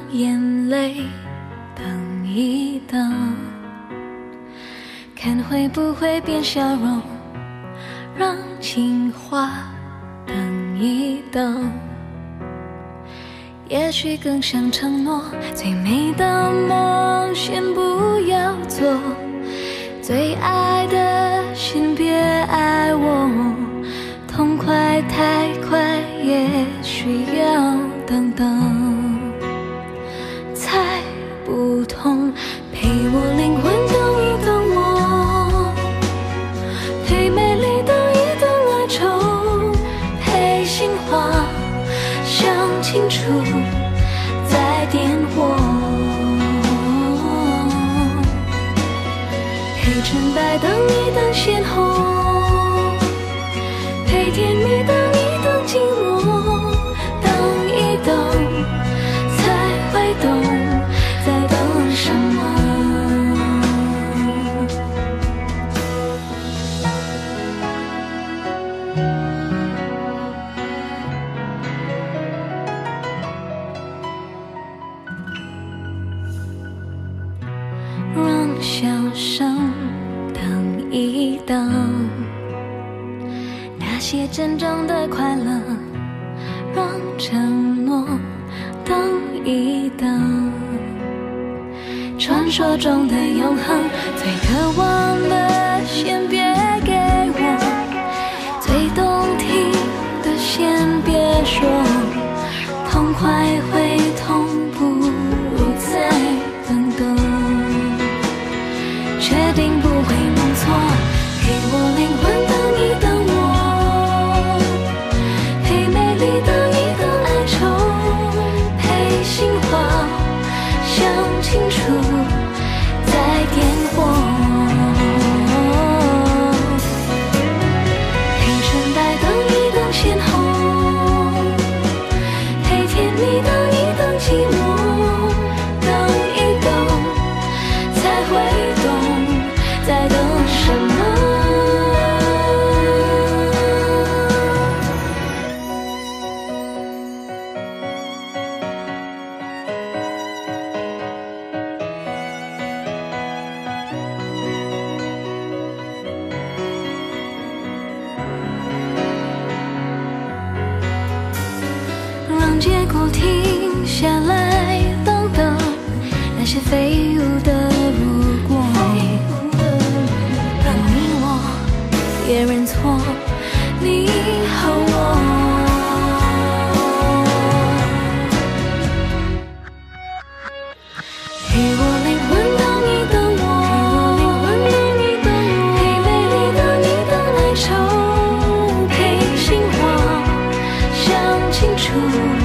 眼泪等一等，看会不会变笑容，让情话等一等。也许更想承诺，最美的梦先不要做，最爱的先别爱我，痛快太快也需要等等，才不痛。陪我灵魂等一等我，陪美丽等一等哀愁，陪心话想清楚再点火，陪纯白等一等鲜红，陪甜蜜等一等寂寞，等一等才会懂在等什么。让笑声等一等，那些真正的快乐，让承诺等一等，传说中的永恒，最渴望的先别给我，最动听的先别说，痛快会痛，不如再等等，确定不会弄错，给我灵魂等一等我，陪美丽等一等哀愁，陪心话想清楚再点火，陪纯白等一等鲜红，陪甜蜜等一等寂寞，等一等才会懂在等什么。让结果停下来，等等那些飞舞的如果，让你我也认错，你和我。陪我灵魂等一等我，陪美丽等一等哀愁，陪心话想清楚